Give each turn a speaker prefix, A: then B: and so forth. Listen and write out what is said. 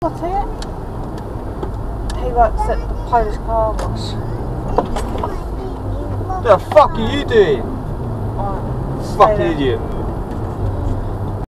A: Got it? He works at the Polish car wash.
B: The fuck are you doing?
A: Right,
B: Fucking idiot.